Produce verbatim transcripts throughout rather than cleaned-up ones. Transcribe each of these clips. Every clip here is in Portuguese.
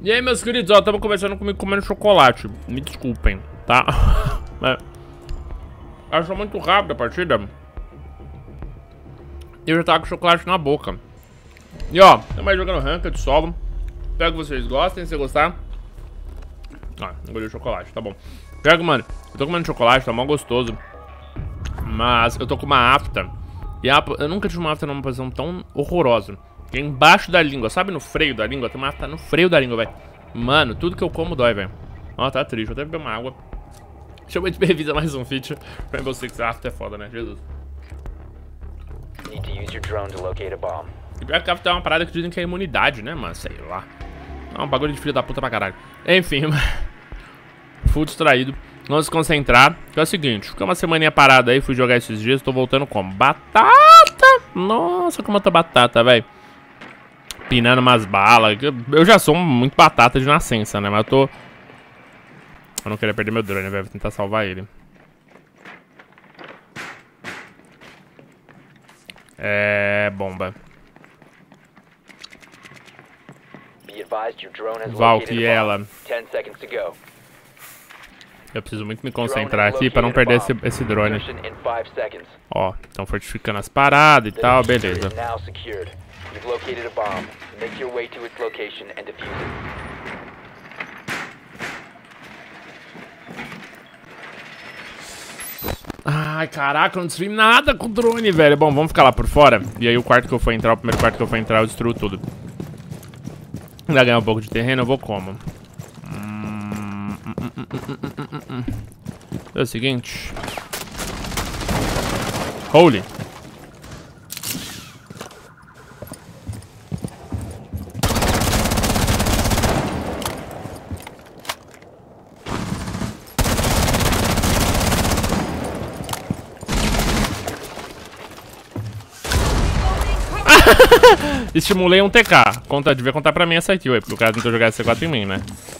E aí, meus queridos, ó, tava conversando comigo comendo chocolate. Me desculpem, tá? Mas achou muito rápido a partida. Eu já tava com chocolate na boca. E ó, tô mais jogando Ranked solo. Espero que vocês gostem, se gostar. Ah, engoli o chocolate, tá bom. Pega, mano, eu tô comendo chocolate, tá mó gostoso. Mas eu tô com uma afta. E a, eu nunca tive uma afta numa posição tão horrorosa. Que é embaixo da língua, sabe no freio da língua? Tem uma afta no freio da língua, velho. Mano, tudo que eu como dói, velho. Ó, tá triste, vou até beber uma água. Chama de bem-vinda mais um feature. Rainbow Six afta é foda, né? Jesus. Need to use your drone to locate a bomb. E pior que afta é uma parada que dizem que é imunidade, né, mano? Sei lá. É um bagulho de filho da puta pra caralho. Enfim, full distraído. Vamos se concentrar. Que é o seguinte, fiquei uma semaninha parada aí, fui jogar esses dias, tô voltando como? Batata! Nossa, como eu tô batata, velho. Pinando umas balas. Eu já sou muito batata de nascença, né? Mas eu tô... Eu não queria perder meu drone, velho. Vou tentar salvar ele. É... bomba. Valk e ela. Eu preciso muito me concentrar aqui pra não perder esse, esse drone. Ó, estão fortificando as paradas e tal, beleza. Ai, caraca, eu não destruí nada com o drone, velho. Bom, vamos ficar lá por fora. E aí o quarto que eu for entrar, o primeiro quarto que eu for entrar, eu destruo tudo. Ainda ganhar um pouco de terreno, eu vou como? Hum, hum, hum, hum, hum, hum, hum. É o seguinte. Holy. Estimulei um T K. Conta, devia contar pra mim essa kill aí, porque o cara tentou jogar C quatro em mim, né?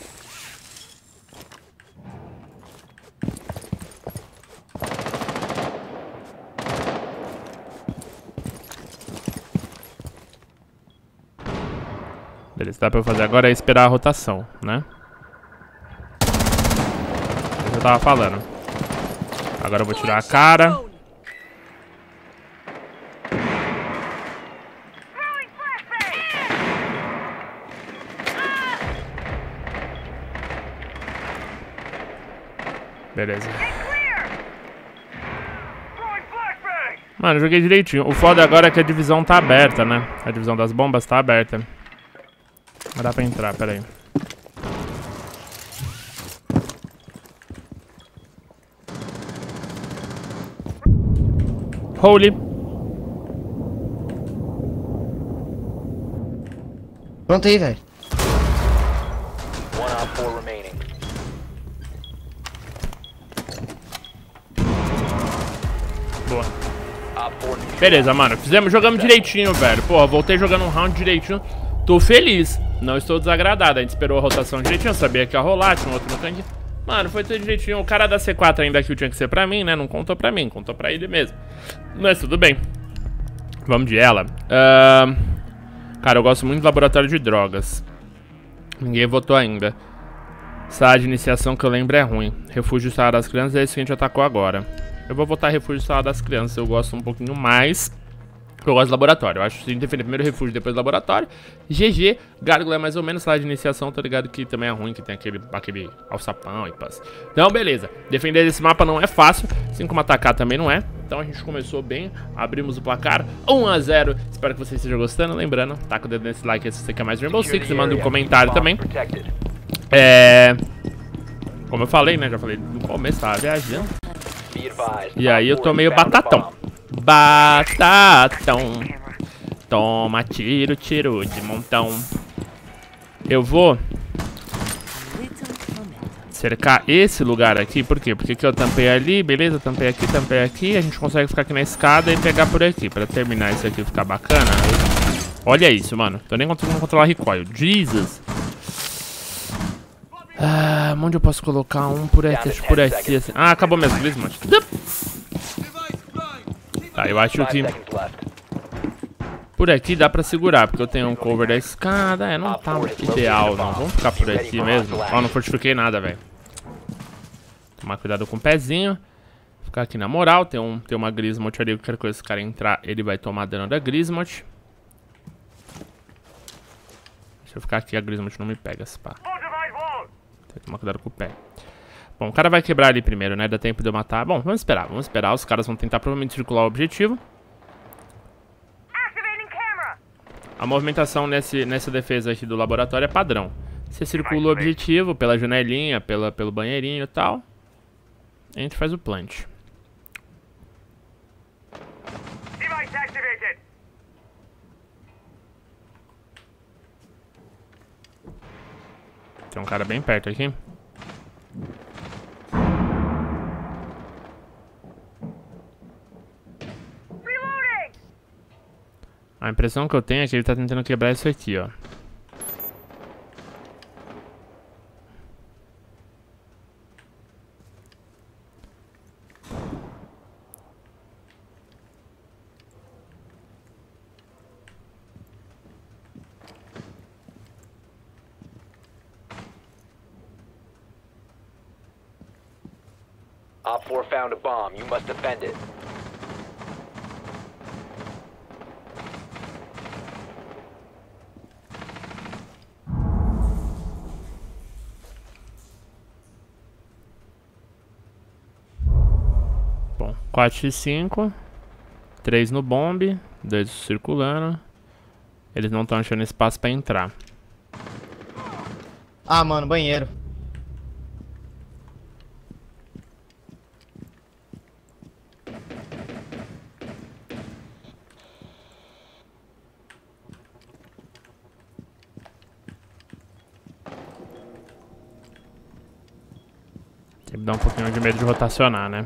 Beleza, dá pra eu fazer agora é esperar a rotação, né? É o que eu tava falando. Agora eu vou tirar a cara. Beleza. Mano, eu joguei direitinho. O foda agora é que a divisão tá aberta, né? A divisão das bombas tá aberta. Não dá pra entrar, pera aí. Holy. Pronto aí, velho. Boa. Beleza, mano. Fizemos, jogamos direitinho, velho. Porra, voltei jogando um round direitinho. Tô feliz. Não estou desagradado. A gente esperou a rotação direitinho. Eu sabia que ia rolar, tinha um outro no tanque. Mano, foi tudo direitinho. O cara da C quatro ainda que tinha que ser pra mim, né? Não contou pra mim, contou pra ele mesmo. Mas tudo bem. Vamos de ela. Uh... Cara, eu gosto muito do laboratório de drogas. Ninguém votou ainda. Sala de iniciação que eu lembro é ruim. Refúgio de sala das crianças é esse que a gente atacou agora. Eu vou votar refúgio de sala das crianças. Eu gosto um pouquinho mais. Porque eu gosto de laboratório. Eu acho que se a gente defender primeiro refúgio, depois laboratório. G G. Gárgula é mais ou menos sala de iniciação. Tô ligado que também é ruim, que tem aquele, aquele alçapão e passa. Então, beleza. Defender esse mapa não é fácil. Assim como atacar também não é. Então a gente começou bem. Abrimos o placar um a zero. Espero que você esteja gostando. Lembrando, taca o dedo nesse like se você quer mais Rainbow Six. E manda um comentário também. É... Como eu falei, né? Já falei no começo, tava viajando. E aí eu tô meio batatão. Batatão. Toma tiro, tiro de montão. Eu vou cercar esse lugar aqui. Por quê? Porque aqui eu tampei ali, beleza? Tampei aqui, tampei aqui. A gente consegue ficar aqui na escada e pegar por aqui. Pra terminar isso aqui e ficar bacana. Olha isso, mano. Tô nem conseguindo controlar recoil. Jesus. Ah, onde eu posso colocar um por aqui, acho por aqui, assim. Ah, acabou mesmo, Blizzmont. Tá, eu acho que... Por aqui dá pra segurar, porque eu tenho um cover da escada. É, não tá ideal, não. Vamos ficar por aqui mesmo. Ó, não fortifiquei nada, velho. Tomar cuidado com o pezinho. Ficar aqui na moral. Tem, um, tem uma Grismot ali. Qualquer coisa, se o cara entrar, ele vai tomar dano da Grismot. Deixa eu ficar aqui, a Grismot não me pega, se pá. Tem que tomar cuidado com o pé. Bom, o cara vai quebrar ali primeiro, né? Dá tempo de eu matar. Bom, vamos esperar, vamos esperar. Os caras vão tentar provavelmente circular o objetivo. A movimentação nesse, nessa defesa aqui do laboratório é padrão. Você circula o objetivo pela janelinha, pela, pelo banheirinho e tal. A gente faz o plant. Tem um cara bem perto aqui. A impressão que eu tenho é que ele tá tentando quebrar isso aqui, ó. Op four found a bomb. You must defend it. Bom, quatro por cinco. três no bombe. dois circulando. Eles não estão achando espaço pra entrar. Ah, mano, banheiro. Tem que dar um pouquinho de medo de rotacionar, né?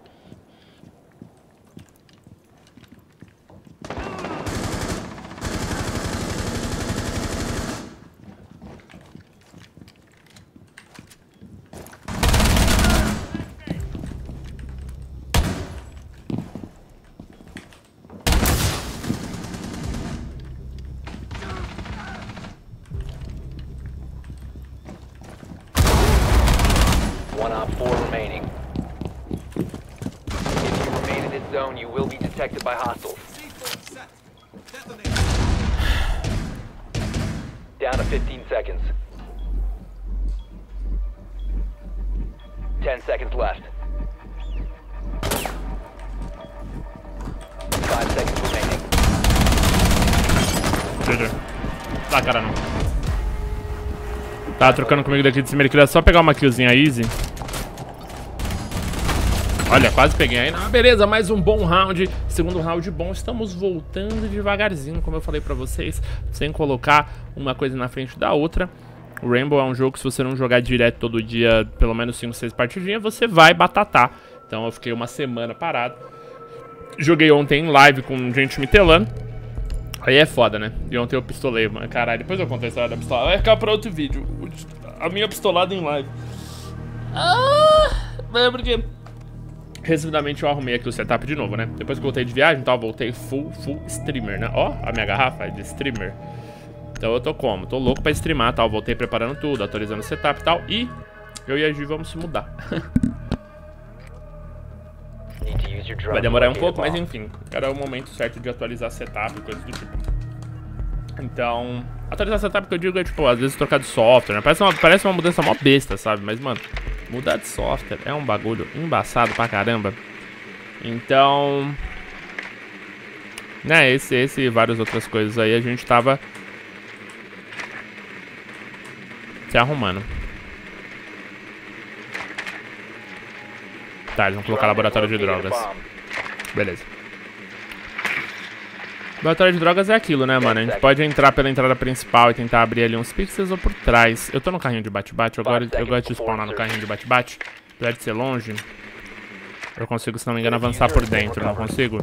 One op four remaining. If you remain in this zone, you will be detected by hostiles. Down to fifteen seconds. ten seconds left. five seconds remaining. G G. Tá, cara, não. Tá trocando comigo daqui de cima. Ele queria só pegar uma killzinha easy. Olha, quase peguei aí. Ah, beleza, mais um bom round. Segundo round bom. Estamos voltando devagarzinho, como eu falei pra vocês. Sem colocar uma coisa na frente da outra. O Rainbow é um jogo que se você não jogar direto todo dia, pelo menos cinco, seis partidinhas, você vai batatar. Então eu fiquei uma semana parado. Joguei ontem em live com gente me telando. Aí é foda, né? E ontem eu pistolei, mano. Caralho, depois eu conto a história da pistola. Vai ficar pra outro vídeo. A minha pistolada em live. Ah, é porque... Resumidamente eu arrumei aqui o setup de novo, né? Depois que eu voltei de viagem e tal, voltei full, full streamer, né? Ó, a minha garrafa é de streamer. Então eu tô como? Tô louco pra streamar, tal. Voltei preparando tudo, atualizando o setup e tal. E eu e a Gi vamos se mudar. Vai demorar um pouco, mas enfim. Era o momento certo de atualizar setup e coisas do tipo. Então, atualizar setup que eu digo é, tipo, às vezes trocar de software, né? Parece uma, parece uma mudança mó besta, sabe? Mas, mano, mudar de software é um bagulho embaçado pra caramba. Então... Né, esse, esse e várias outras coisas aí a gente tava... se arrumando. Tá, eles vão colocar laboratório de drogas. Beleza. Laboratório de drogas é aquilo, né, mano? A gente pode entrar pela entrada principal e tentar abrir ali uns pixels ou por trás. Eu tô no carrinho de bate-bate, eu, eu gosto de spawnar no carrinho de bate-bate. Apesar de ser longe, eu consigo, se não me engano, avançar por dentro, não consigo?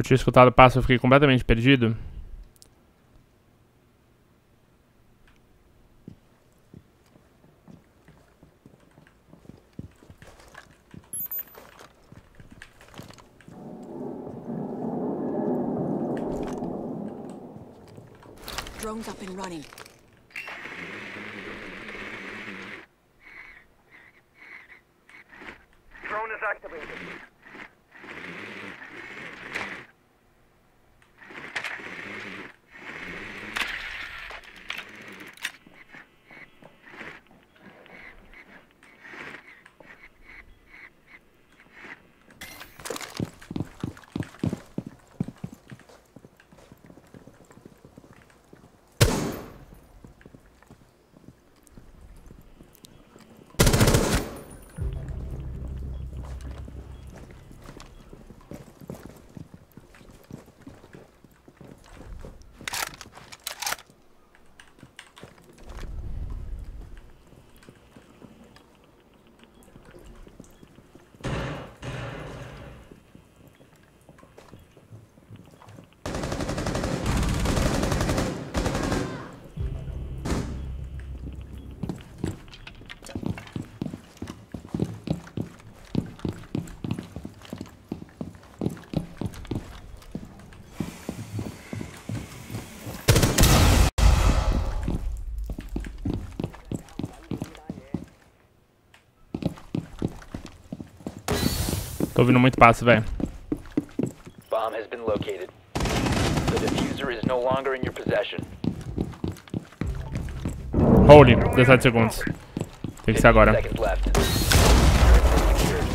Eu tinha escutado o passo, eu fiquei completamente perdido. Drones up and running. Drone is activated. Tô ouvindo muito passo, velho. Bomb has been located. The diffuser is no longer in your possession. Holy, dezessete segundos. Tem que ser agora. Seconds left. Secured.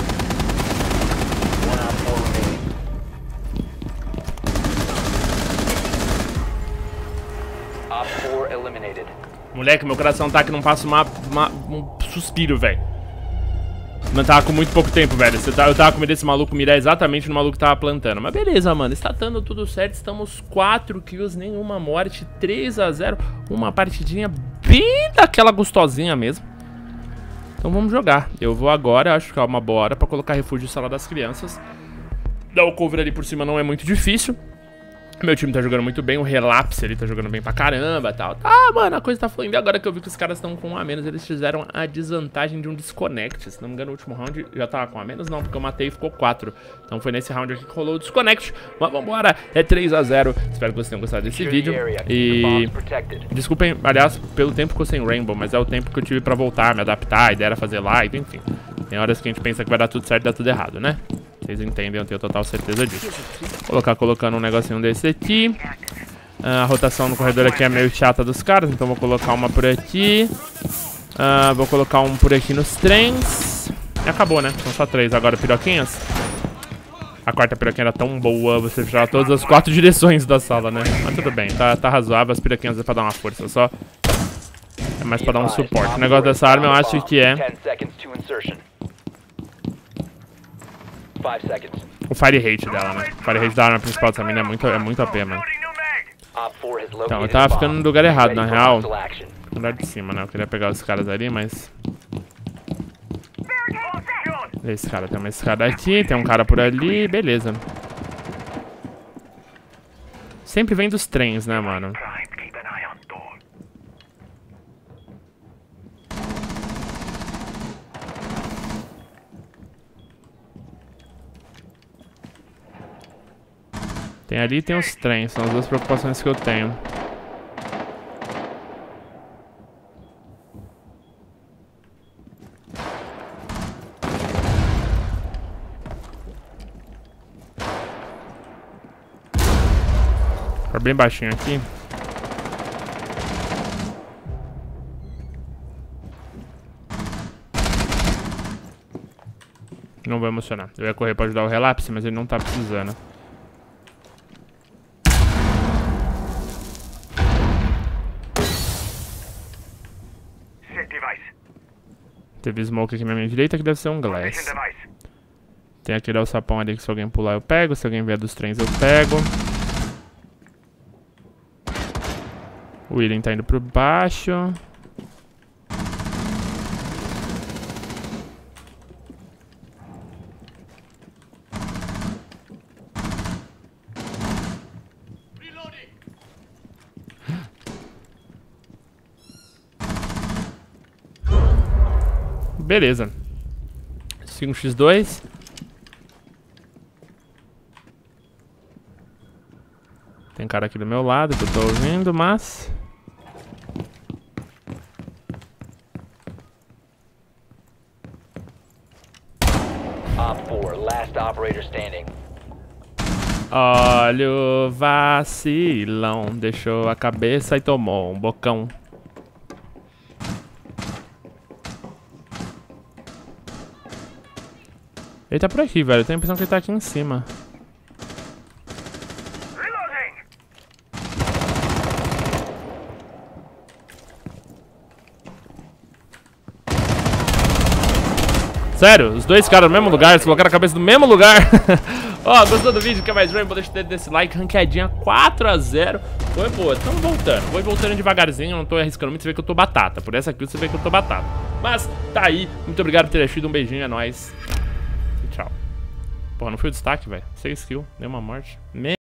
One on four remaining. Op four eliminated. Moleque, meu coração tá que não passa uma, uma, um suspiro, velho. Mano, tava com muito pouco tempo, velho. Você tá, eu tava com medo desse maluco mirar exatamente no maluco que tava plantando. Mas beleza, mano. Está dando tudo certo. Estamos quatro kills, nenhuma morte. três a zero. Uma partidinha bem daquela gostosinha mesmo. Então vamos jogar. Eu vou agora, acho que é uma boa hora pra colocar refúgio em sala das crianças. Dar o cover ali por cima não é muito difícil. Meu time tá jogando muito bem, o Relapse ele tá jogando bem pra caramba e tal. Tá, mano, a coisa tá fluindo. E agora que eu vi que os caras estão com um a menos, eles fizeram a desvantagem de um desconnect. Se não me engano, o último round já tava com um a menos, não, porque eu matei e ficou quatro. Então foi nesse round aqui que rolou o desconnect. Mas vambora, é três a zero. Espero que vocês tenham gostado desse vídeo. E desculpem, aliás, pelo tempo que eu sem Rainbow, mas é o tempo que eu tive pra voltar, me adaptar, a ideia era fazer live, enfim. Tem horas que a gente pensa que vai dar tudo certo e dá tudo errado, né? Vocês entendem, eu tenho total certeza disso. Vou colocar colocando um negocinho desse aqui. Uh, a rotação no corredor aqui é meio chata dos caras, então vou colocar uma por aqui. Uh, vou colocar um por aqui nos trens. E acabou, né? São só três agora, piroquinhas. A quarta piroquinha era tão boa, você fechava todas as quatro direções da sala, né? Mas tudo bem, tá, tá razoável. As piroquinhas é pra dar uma força só. É mais pra dar um suporte. O negócio dessa arma eu acho que é... o fire rate dela, né? O fire rate da arma principal dessa mina é muito, é muito A P, mano. Então, eu tava ficando no lugar errado, na real. No lugar de cima, né? Eu queria pegar os caras ali, mas... Esse cara, tem uma escada aqui, tem um cara por ali, beleza. Sempre vem dos trens, né, mano? Tem ali e tem os trens, são as duas preocupações que eu tenho. Tá bem baixinho aqui. Não vou emocionar. Eu ia correr pra ajudar o Relapse, mas ele não tá precisando. Teve smoke aqui na minha direita, que deve ser um glass. Tem aquele alçapão ali que se alguém pular eu pego, se alguém vier dos trens eu pego. O William tá indo pro baixo. Beleza. cinco por dois. Tem cara aqui do meu lado que eu tô ouvindo, mas... Op four, last operator standing. Olha o vacilão. Deixou a cabeça e tomou um bocão. Ele tá por aqui, velho. Eu tenho a impressão que ele tá aqui em cima. Sério, os dois caras no mesmo lugar, eles colocaram a cabeça no mesmo lugar. Ó, oh, gostou do vídeo? Quer mais Rainbow? Deixa eu ter esse like, ranqueadinha quatro a zero. Foi boa, estamos voltando. Vou voltando devagarzinho, eu não tô arriscando muito. Você vê que eu tô batata. Por essa aqui você vê que eu tô batata. Mas tá aí, muito obrigado por ter assistido. Um beijinho, é nóis. E tchau. Porra, não foi o destaque, velho. seis kills, nenhuma morte. Me